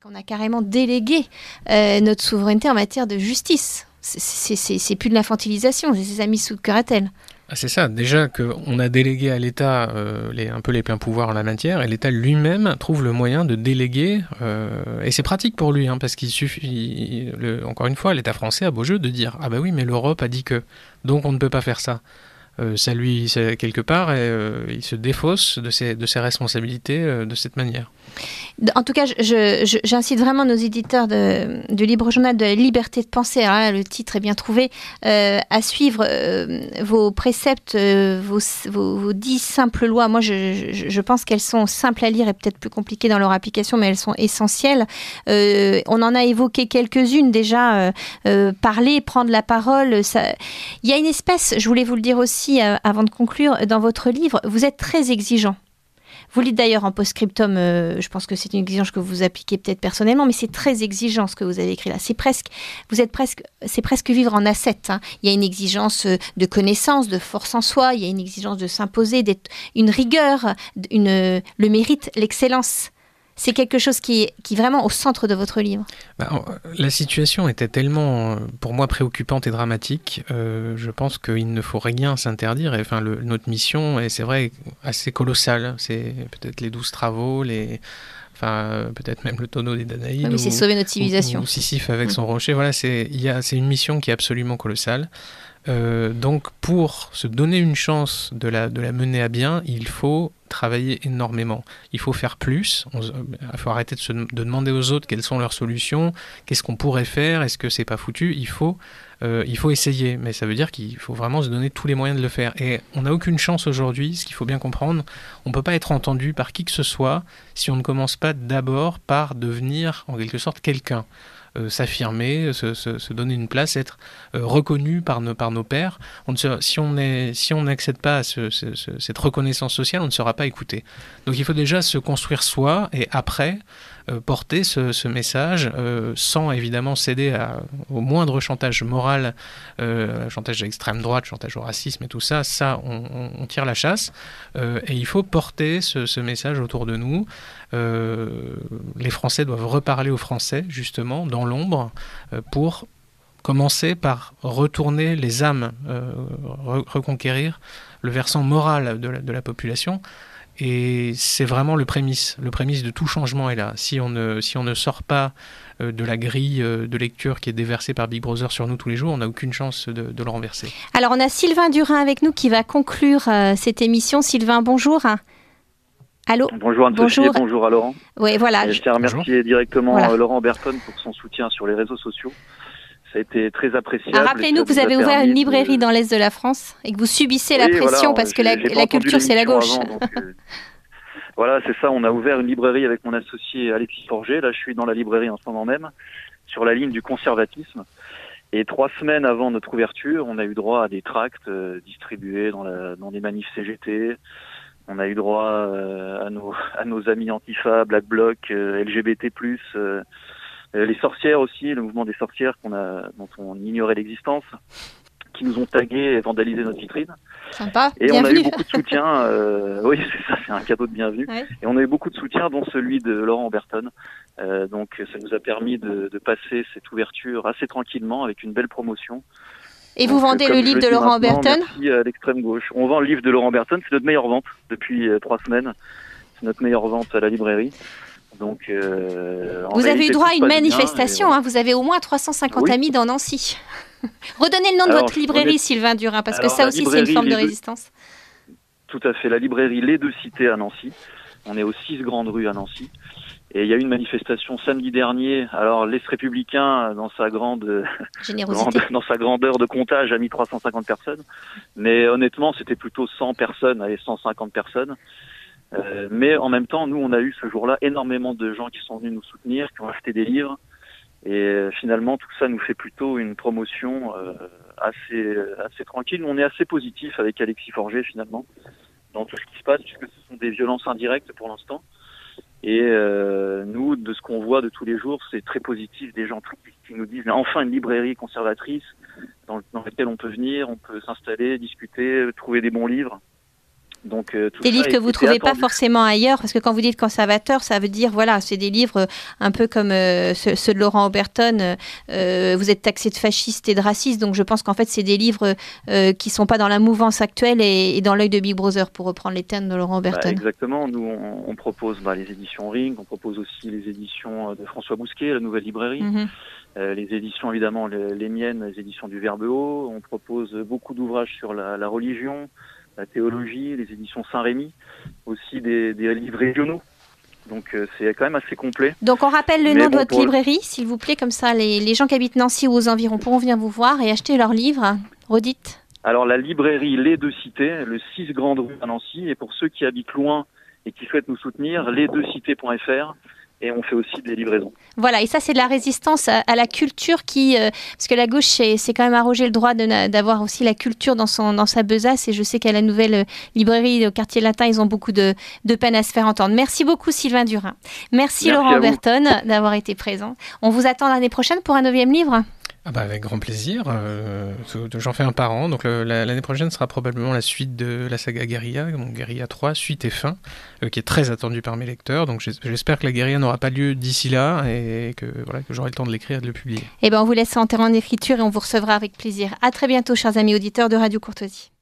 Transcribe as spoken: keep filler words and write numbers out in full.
qu'on a carrément délégué euh, notre souveraineté en matière de justice. C'est, c'est, c'est, c'est plus de l'infantilisation, c'est ça mis sous curatelle. Ah, c'est ça, déjà qu'on a délégué à l'État euh, les, un peu les pleins pouvoirs en la matière, et l'État lui-même trouve le moyen de déléguer, euh, et c'est pratique pour lui, hein, parce qu'il suffit, le, encore une fois, l'État français a beau jeu de dire « Ah bah oui, mais l'Europe a dit que, donc on ne peut pas faire ça ». Euh, ça lui, ça, quelque part, et, euh, il se défausse de ses, de ses responsabilités euh, de cette manière. En tout cas, je, je, j'incite vraiment nos éditeurs de, du Libre Journal de la liberté de penser, alors là, le titre est bien trouvé, euh, à suivre euh, vos préceptes, euh, vos, vos, vos dix simples lois. Moi, je, je, je pense qu'elles sont simples à lire et peut-être plus compliquées dans leur application, mais elles sont essentielles. Euh, on en a évoqué quelques-unes déjà. Euh, euh, parler, prendre la parole. Ça... Il y a une espèce, je voulais vous le dire aussi euh, avant de conclure, dans votre livre, vous êtes très exigeant. Vous le dites d'ailleurs en post-scriptum, euh, je pense que c'est une exigence que vous appliquez peut-être personnellement, mais c'est très exigeant ce que vous avez écrit là. C'est presque, vous êtes presque, c'est presque vivre en ascète. Hein. Il y a une exigence de connaissance, de force en soi, il y a une exigence de s'imposer, d'être une rigueur, une, le mérite, l'excellence. C'est quelque chose qui est, qui est vraiment au centre de votre livre. Bah, la situation était tellement, pour moi, préoccupante et dramatique. Euh, je pense qu'il ne faut rien s'interdire. Et, enfin, le, notre mission est, c'est vrai, assez colossale. C'est peut-être les douze travaux, les... Enfin, peut-être même le tonneau des Danaïdes. Oui, mais c'est sauver notre civilisation. Ou, ou Sisyphe avec mmh. son rocher. Voilà, c'est, il y a, c'est une mission qui est absolument colossale. Euh, donc, pour se donner une chance de la, de la mener à bien, il faut travailler énormément. Il faut faire plus. On, il faut arrêter de, se, de demander aux autres quelles sont leurs solutions, qu'est-ce qu'on pourrait faire, est-ce que c'est pas foutu. Il faut, euh, il faut essayer, mais ça veut dire qu'il faut vraiment se donner tous les moyens de le faire. Et on n'a aucune chance aujourd'hui, ce qu'il faut bien comprendre. On ne peut pas être entendu par qui que ce soit si on ne commence pas d'abord par devenir, en quelque sorte, quelqu'un. Euh, s'affirmer, se, se, se donner une place, être euh, reconnu par nos, par nos pairs. On ne se, si on est, si on n'accède pas à ce, ce, ce, cette reconnaissance sociale, on ne sera pas écouté. Donc il faut déjà se construire soi et après euh, porter ce, ce message euh, sans évidemment céder à, au moindre chantage moral, euh, chantage à l'extrême droite, chantage au racisme et tout ça. Ça, on, on, on tire la chasse euh, et il faut porter ce, ce message autour de nous. Euh, les Français doivent reparler aux Français, justement, dans l'ombre, euh, pour commencer par retourner les âmes, euh, re- reconquérir le versant moral de la, de la population. Et c'est vraiment le prémisse. Le prémisse de tout changement est là. Si on ne, si on ne sort pas euh, de la grille euh, de lecture qui est déversée par Big Brother sur nous tous les jours, on n'a aucune chance de, de le renverser. Alors, on a Sylvain Durin avec nous qui va conclure euh, cette émission. Sylvain, bonjour. Allô. Bonjour Anne-Sophie et bonjour à Laurent. Oui, voilà. Et je tiens à remercier bonjour. directement voilà. Laurent Berton pour son soutien sur les réseaux sociaux. Ça a été très appréciable. Ah, rappelez-nous que vous avez ouvert une librairie de... dans l'Est de la France et que vous subissez oui, la pression voilà, parce que la, la culture, c'est la gauche. Avant, donc, euh, voilà, c'est ça. On a ouvert une librairie avec mon associé Alexis Forger. Là, je suis dans la librairie en ce moment même, sur la ligne du conservatisme. Et trois semaines avant notre ouverture, on a eu droit à des tracts euh, distribués dans, la, dans des manifs C G T. On a eu droit euh, à, nos, à nos amis Antifa, Black Bloc, euh, L G B T plus, euh, les sorcières aussi, le mouvement des sorcières qu'on a, dont on ignorait l'existence, qui nous ont tagués et vandalisé notre vitrine. Sympa, et bienvenue. On a eu beaucoup de soutien. Euh, oui, c'est ça, c'est un cadeau de bienvenue. Ouais. Et on a eu beaucoup de soutien, dont celui de Laurent Berton. Euh, donc ça nous a permis de, de passer cette ouverture assez tranquillement avec une belle promotion. Et vous donc, vendez le livre de Laurent Berton ? Merci à l'extrême gauche. On vend le livre de Laurent Berton, c'est notre meilleure vente depuis euh, trois semaines. C'est notre meilleure vente à la librairie. Donc, euh, vous avez eu droit à une manifestation, bien, hein, vous avez au moins trois cent cinquante oui. amis dans Nancy. Redonnez le nom alors, de votre librairie, est... Sylvain Durin, parce alors, que ça aussi c'est une forme de résistance. Deux... Tout à fait, la librairie Les Deux Cités à Nancy. On est aux six grandes rues à Nancy. Et il y a eu une manifestation samedi dernier. Alors l'Est républicain, dans sa grande, grande, dans sa grandeur de comptage, a mis trois cent cinquante personnes. Mais honnêtement, c'était plutôt cent personnes, allez, cent cinquante personnes. Euh, mais en même temps, nous, on a eu ce jour-là énormément de gens qui sont venus nous soutenir, qui ont acheté des livres. Et euh, finalement, tout ça nous fait plutôt une promotion euh, assez, assez tranquille. On est assez positif avec Alexis Forger, finalement, dans tout ce qui se passe, puisque ce sont des violences indirectes pour l'instant. Et euh, nous, de ce qu'on voit de tous les jours, c'est très positif. Des gens qui nous disent, mais enfin une librairie conservatrice dans, dans laquelle on peut venir, on peut s'installer, discuter, trouver des bons livres. Donc, euh, tout des ça livres que vous ne trouvez attendu. pas forcément ailleurs, parce que quand vous dites conservateur, ça veut dire, voilà, c'est des livres un peu comme euh, ceux, ceux de Laurent Oberton. Euh, vous êtes taxé de fasciste et de raciste, donc je pense qu'en fait, c'est des livres euh, qui ne sont pas dans la mouvance actuelle et, et dans l'œil de Big Brother, pour reprendre les termes de Laurent Oberton. Bah, exactement. Nous, on, on propose bah, les éditions Ring, on propose aussi les éditions de François Bousquet, la Nouvelle Librairie. Mm-hmm. Euh, les éditions, évidemment, les, les miennes, les éditions du Verbe Haut. On propose beaucoup d'ouvrages sur la, la religion, la théologie, les éditions Saint-Rémy, aussi des, des livres régionaux. Donc euh, c'est quand même assez complet. Donc on rappelle le Mais nom bon, de votre pour... librairie, s'il vous plaît, comme ça les, les gens qui habitent Nancy ou aux environs pourront venir vous voir et acheter leurs livres. Redites. Alors la librairie Les Deux Cités, le six Grande Rue à Nancy, et pour ceux qui habitent loin et qui souhaitent nous soutenir, les deux cités point f r. Et on fait aussi des livraisons. Voilà, et ça c'est de la résistance à, à la culture qui, euh, parce que la gauche c'est, c'est quand même arrogé le droit de, d'avoir aussi la culture dans, son, dans sa besace, et je sais qu'à la nouvelle librairie au quartier latin, ils ont beaucoup de, de peine à se faire entendre. Merci beaucoup Sylvain Durin. Merci, Merci Laurent Oberton d'avoir été présent. On vous attend l'année prochaine pour un neuvième livre. Ah bah avec grand plaisir, euh, j'en fais un par an, donc le, la, l'année prochaine sera probablement la suite de la saga Guérilla, donc Guérilla trois, suite et fin, euh, qui est très attendue par mes lecteurs, donc j'espère que la Guérilla n'aura pas lieu d'ici là et que, voilà, que j'aurai le temps de l'écrire et de le publier. Eh ben on vous laisse en terrain d'écriture et on vous recevra avec plaisir. À très bientôt chers amis auditeurs de Radio Courtoisie.